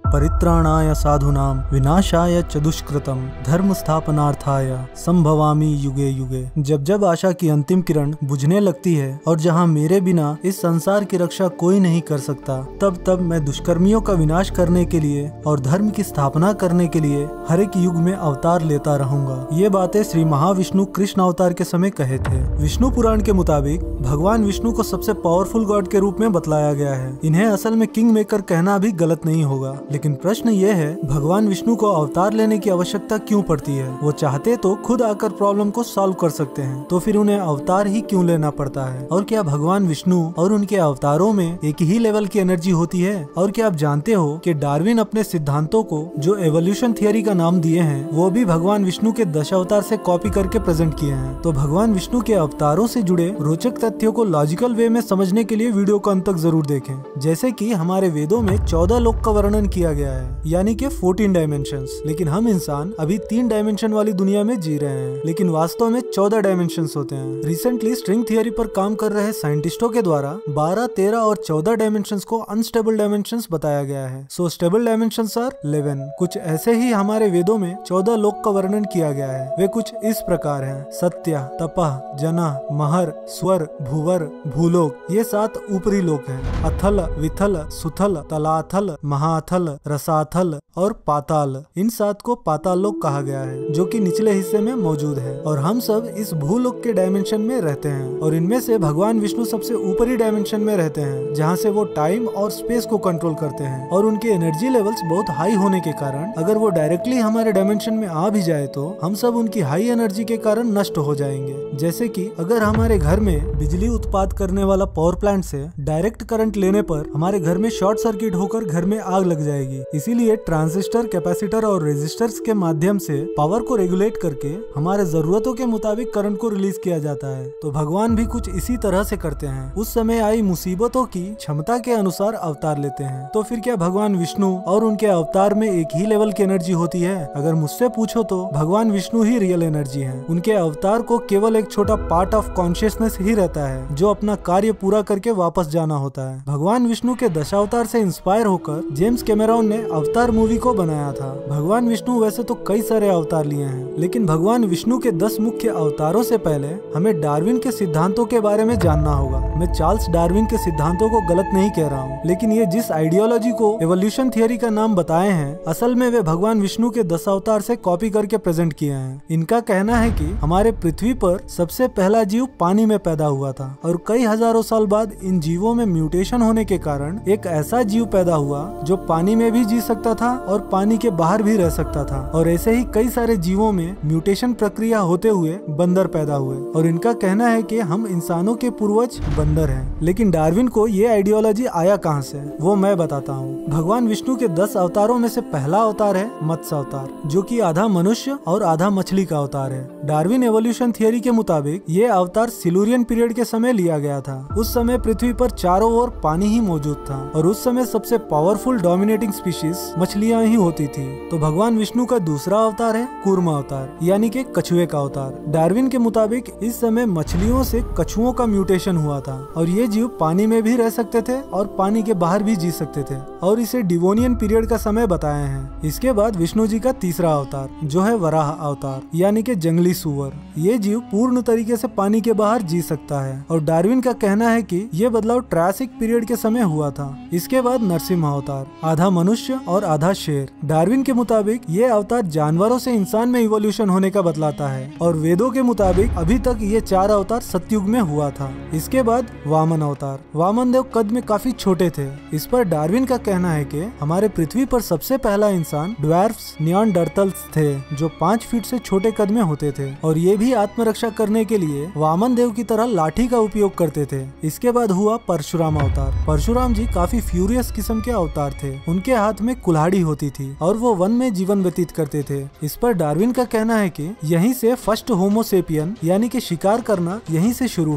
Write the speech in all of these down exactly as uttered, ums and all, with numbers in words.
परित्राणाय साधूनां विनाशाय च दुष्कृतम् धर्म स्थापनार्थाय संभवामि युगे युगे। जब जब आशा की अंतिम किरण बुझने लगती है और जहाँ मेरे बिना इस संसार की रक्षा कोई नहीं कर सकता, तब तब मैं दुष्कर्मियों का विनाश करने के लिए और धर्म की स्थापना करने के लिए हर एक युग में अवतार लेता रहूंगा। ये बातें श्री महाविष्णु कृष्ण अवतार के समय कहे थे। विष्णु पुराण के मुताबिक भगवान विष्णु को सबसे पावरफुल गॉड के रूप में बतलाया गया है। इन्हें असल में किंग मेकर कहना भी गलत नहीं होगा, लेकिन प्रश्न ये है भगवान विष्णु को अवतार लेने की आवश्यकता क्यों पड़ती है? वो चाहते तो खुद आकर प्रॉब्लम को सॉल्व कर सकते हैं, तो फिर उन्हें अवतार ही क्यों लेना पड़ता है? और क्या भगवान विष्णु और उनके अवतारों में एक ही लेवल की एनर्जी होती है? और क्या आप जानते हो कि डार्विन अपने सिद्धांतों को जो एवोल्यूशन थियरी का नाम दिए हैं वो भी भगवान विष्णु के दश अवतार से कॉपी करके प्रेजेंट किए हैं। तो भगवान विष्णु के अवतारों से जुड़े रोचक तथ्यों को लॉजिकल वे में समझने के लिए वीडियो को अंत तक जरूर देखें। जैसे कि हमारे वेदों में चौदह लोक का वर्णन किया गया है, यानी कि चौदह डायमेंशंस, लेकिन हम इंसान अभी तीन डायमेंशन वाली दुनिया में जी रहे हैं, लेकिन वास्तव में चौदह डायमेंशंस होते हैं। रिसेंटली स्ट्रिंग थियरी पर काम कर रहे साइंटिस्टों के द्वारा बारह, तेरह और चौदह डायमेंशंस को अनस्टेबल डायमेंशंस बताया गया है। So stable dimensions are eleven. कुछ ऐसे ही हमारे वेदों में चौदह लोक का वर्णन किया गया है। वे कुछ इस प्रकार हैं: सत्य, तपह, जना, महर, स्वर, भूवर, भूलोक। ये सात ऊपरी लोक हैं। अथल, विथल, सुथल, तलाथल, महाथल, रसाथल और पाताल। इन सात को पाताल लोक कहा गया है, जो कि निचले हिस्से में मौजूद है। और हम सब इस भूलोक के डायमेंशन में रहते हैं, और इनमें से भगवान विष्णु सबसे ऊपरी डायमेंशन में रहते हैं, जहाँ से वो टाइम और स्पेस को कंट्रोल करते हैं। और उनके एनर्जी लेवल्स बहुत हाई होने के कारण अगर वो डायरेक्टली हमारे डायमेंशन में आ भी जाए तो हम सब उनकी हाई एनर्जी के कारण नष्ट हो जाएंगे। जैसे कि अगर हमारे घर में बिजली उत्पाद करने वाला पावर प्लांट से डायरेक्ट करंट लेने पर हमारे घर में शॉर्ट सर्किट होकर घर में आग लग जाएगी। इसीलिए ट्रांजिस्टर, कैपेसिटर और रेजिस्टर्स के माध्यम से पावर को रेगुलेट करके हमारे जरूरतों के मुताबिक करंट को रिलीज किया जाता है। तो भगवान भी कुछ इसी तरह से करते हैं। उस समय आई मुसीबतों की क्षमता के अनुसार अवतार लेते हैं। तो फिर क्या भगवान विष्णु और उनके अवतार में एक ही लेवल की एनर्जी होती है? अगर मुझसे पूछो तो भगवान विष्णु ही रियल एनर्जी है। उनके अवतार को केवल एक छोटा पार्ट ऑफ कॉन्शियसनेस ही रहता है, जो अपना कार्य पूरा करके वापस जाना होता है। भगवान विष्णु के दशावतार से इंस्पायर होकर जेम्स कैमेरॉन ने अवतार मूवी को बनाया था। भगवान विष्णु वैसे तो कई सारे अवतार लिए हैं, लेकिन भगवान विष्णु के दस मुख्य अवतारों से पहले हमें डार्विन के सिद्धांतों के बारे में जानना होगा। मैं चार्ल्स डार्विन के सिद्धांतों को गलत नहीं कह रहा हूँ, लेकिन ये जिस आइडियोलॉजी को एवोल्यूशन थियरी का नाम बताए हैं, असल में वे भगवान विष्णु के दस अवतार से कॉपी करके प्रेजेंट किए हैं। इनका कहना है कि हमारे पृथ्वी पर सबसे पहला जीव पानी में पैदा हुआ था, और कई हजारों साल बाद इन जीवों में म्यूटेशन होने के कारण एक ऐसा जीव पैदा हुआ जो पानी में भी जी सकता था और पानी के बाहर भी रह सकता था। और ऐसे ही कई सारे जीवों में म्यूटेशन प्रक्रिया होते हुए बंदर पैदा हुए, और इनका कहना है कि हम इंसानों के पूर्वज बंदर हैं। लेकिन डार्विन को ये आइडियोलॉजी आया कहाँ से, वो मैं बताता हूँ। भगवान विष्णु के दस अवतारों में से पहला अवतार है मत्स्य अवतार, जो कि आधा मनुष्य और आधा मछली का अवतार है। डार्विन एवोल्यूशन थियरी के मुताबिक ये अवतार सिलुरियन पीरियड के समय लिया गया था। उस समय पृथ्वी पर चारों ओर पानी ही मौजूद था, और उस समय सबसे पावरफुल डोमिनेटिंग स्पीशीज मछलियां ही होती थी। तो भगवान विष्णु का दूसरा अवतार है कूर्मा अवतार, यानी कि कछुए का अवतार। डार्विन के मुताबिक इस समय मछलियों से कछुओं का म्यूटेशन हुआ था, और ये जीव पानी में भी रह सकते थे और पानी के बाहर भी जी सकते थे, और इसे डिवोनियन पीरियड का समय बताए हैं। इसके बाद विष्णु जी का तीसरा अवतार जो है वराह अवतार, यानी कि जंगली सुअर। ये जीव पूर्ण तरीके से पानी के बाहर जी सकता है, और डार्विन का कहना है कि ये बदलाव ट्रायसिक पीरियड के समय हुआ था। इसके बाद नरसिम्हा अवतार, आधा मनुष्य और आधा शेर। डार्विन के मुताबिक ये अवतार जानवरों से इंसान में इवोल्यूशन होने का बतलाता है, और वेदों के मुताबिक अभी तक ये चार अवतार सतयुग में हुआ था। इसके बाद वामन अवतार। वामन देव कद में काफी छोटे थे। इस पर डार्विन का कहना है कि हमारे पृथ्वी पर सबसे पहला इंसान ड्वार्फ्स नियांडरथल्स थे, जो पाँच फीट से छोटे कद में होते थे, और ये भी आत्मरक्षा करने के लिए वामन देव की तरह लाठी का उपयोग करते थे। इसके बाद हुआ परशुराम अवतार। परशुराम जी काफी फ्यूरियस किस्म के अवतार थे। उनके हाथ में कुल्हाड़ी होती थी और वो वन में जीवन व्यतीत करते थे। इस पर डार्विन का कहना है कि यहीं से फर्स्ट होमोसेपियन यानी कि शिकार करना यहीं से शुरू हुआ।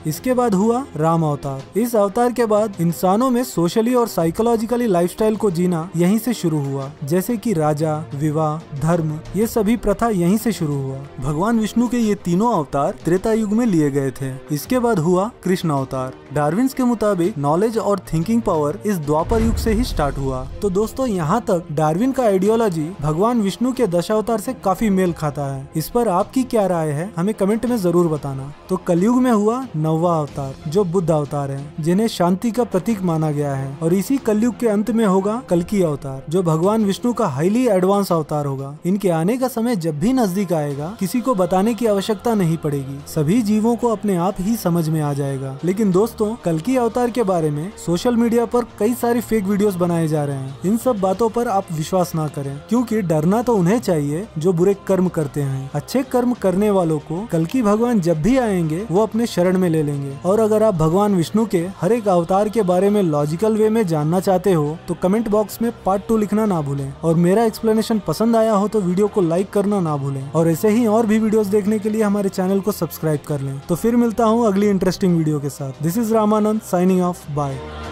इसके बाद हुआ राम अवतार। इस अवतार के बाद इंसानों में सोशली और साइकोलॉजिकली लाइफस्टाइल को जीना यहीं से शुरू हुआ, जैसे कि राजा, विवाह, धर्म, ये सभी प्रथा यहीं से शुरू हुआ। भगवान विष्णु के ये तीनों अवतार त्रेता युग में लिए गए थे। इसके बाद हुआ कृष्ण अवतार। डार्विन्स के मुताबिक नॉलेज और थिंकिंग पावर इस द्वापर युग से ही स्टार्ट हुआ। तो दोस्तों यहाँ तक डार्विन का आइडियोलॉजी भगवान विष्णु के दशावतार से काफी मेल खाता है। इस पर आपकी क्या राय है हमें कमेंट में जरूर बताना। तो कलयुग में हुआ नौवा अवतार जो बुद्ध अवतार है, जिन्हें शांति का प्रतीक माना गया है। और इसी कलयुग के अंत में होगा कल्कि अवतार जो भगवान विष्णु का हाईली एडवांस अवतार होगा। इनके आने का समय जब भी नजदीक आएगा किसी को बताने की आवश्यकता नहीं पड़ेगी, सभी जीवों को अपने आप ही समझ में आ जाएगा। लेकिन दोस्तों कल्कि अवतार के बारे में सोशल मीडिया पर कई सारी फेक वीडियोस बनाए जा रहे हैं। इन सब बातों पर आप विश्वास ना करें, क्योंकि डरना तो उन्हें चाहिए जो बुरे कर्म करते हैं। अच्छे कर्म करने वालों को कल्कि भगवान जब भी आएंगे वो अपने शरण में ले लेंगे। और अगर आप भगवान विष्णु के हर एक अवतार के बारे में लॉजिकल वे में जानना चाहते हो तो कमेंट बॉक्स में पार्ट टू लिखना ना भूलें। और मेरा एक्सप्लेनेशन पसंद आया हो तो वीडियो को लाइक करना ना भूलें। और ऐसे ही और भी वीडियोस देखने के लिए हमारे चैनल को सब्सक्राइब कर लें। तो फिर मिलता हूँ अगली इंटरेस्टिंग वीडियो के साथ। This is Ramanand signing off, bye.